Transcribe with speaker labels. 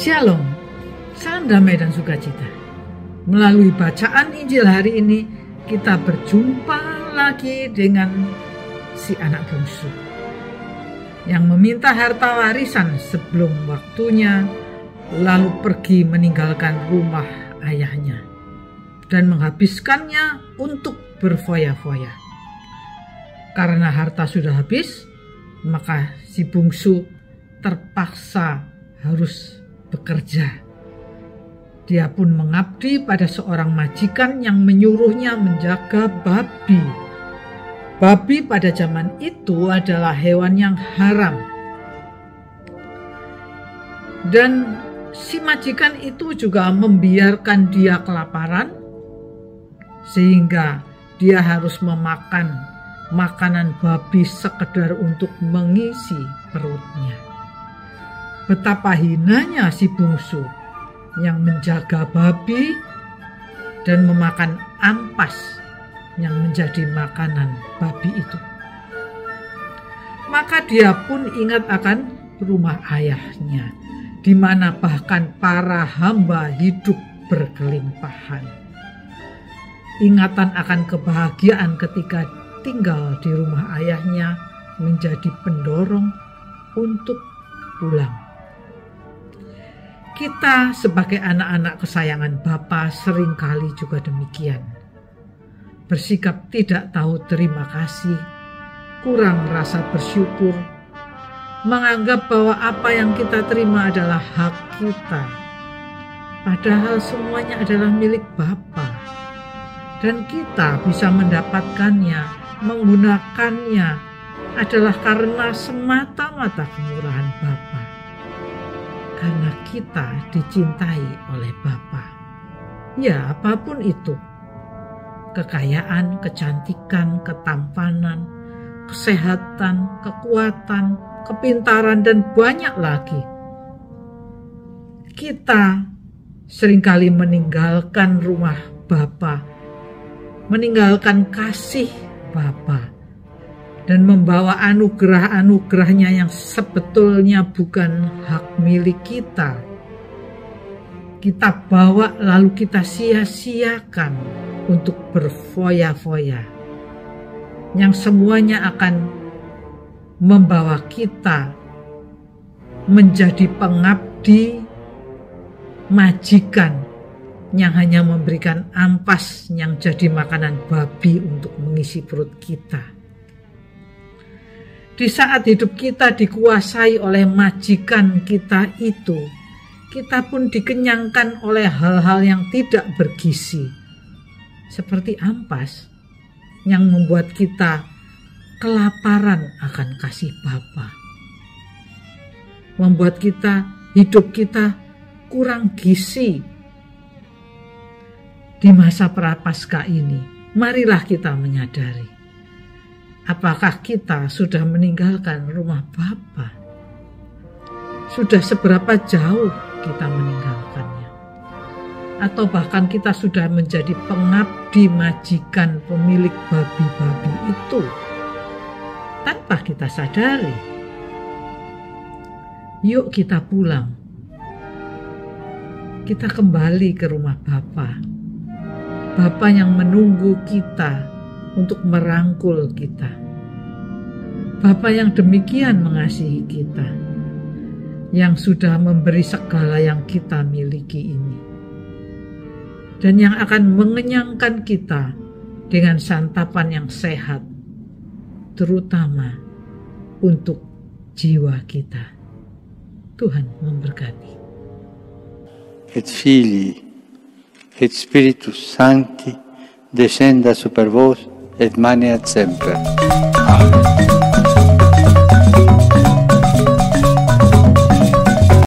Speaker 1: Shalom, salam damai dan sukacita. Melalui bacaan Injil hari ini, kita berjumpa lagi dengan si anak bungsu yang meminta harta warisan sebelum waktunya, lalu pergi meninggalkan rumah ayahnya dan menghabiskannya untuk berfoya-foya. Karena harta sudah habis, maka si bungsu terpaksa harus bekerja. Dia pun mengabdi pada seorang majikan yang menyuruhnya menjaga babi. Babi pada zaman itu adalah hewan yang haram. Dan si majikan itu juga membiarkan dia kelaparan, sehingga dia harus memakan makanan babi sekedar untuk mengisi perutnya. Betapa hinanya si bungsu yang menjaga babi dan memakan ampas yang menjadi makanan babi itu. Maka dia pun ingat akan rumah ayahnya, di mana bahkan para hamba hidup berkelimpahan. Ingatan akan kebahagiaan ketika tinggal di rumah ayahnya menjadi pendorong untuk pulang. Kita sebagai anak-anak kesayangan Bapa seringkali juga demikian. Bersikap tidak tahu terima kasih, kurang rasa bersyukur, menganggap bahwa apa yang kita terima adalah hak kita. Padahal semuanya adalah milik Bapa. Dan kita bisa mendapatkannya, menggunakannya adalah karena semata-mata kemurahan Bapa. Karena kita dicintai oleh Bapa. Ya, apapun itu. Kekayaan, kecantikan, ketampanan, kesehatan, kekuatan, kepintaran, dan banyak lagi. Kita seringkali meninggalkan rumah Bapa, meninggalkan kasih Bapa, dan membawa anugerah-anugerahnya yang sebetulnya bukan hak milik kita. Kita bawa lalu kita sia-siakan untuk berfoya-foya, yang semuanya akan membawa kita menjadi pengabdi majikan yang hanya memberikan ampas yang jadi makanan babi untuk mengisi perut kita. Di saat hidup kita dikuasai oleh majikan kita itu, kita pun dikenyangkan oleh hal-hal yang tidak bergizi, seperti ampas yang membuat kita kelaparan akan kasih Bapa, membuat hidup kita kurang gizi. Di masa prapaskah ini, marilah kita menyadari, apakah kita sudah meninggalkan rumah Bapa? Sudah seberapa jauh kita meninggalkannya? Atau bahkan kita sudah menjadi pengabdi majikan pemilik babi-babi itu tanpa kita sadari? Yuk kita pulang. Kita kembali ke rumah Bapa. Bapa yang menunggu kita untuk merangkul kita. Bapa yang demikian mengasihi kita, yang sudah memberi segala yang kita miliki ini, dan yang akan mengenyangkan kita dengan santapan yang sehat, terutama untuk jiwa kita. Tuhan memberkati.
Speaker 2: Et Filii et Spiritus Sancti descenda super vos et maneat semper. Amen.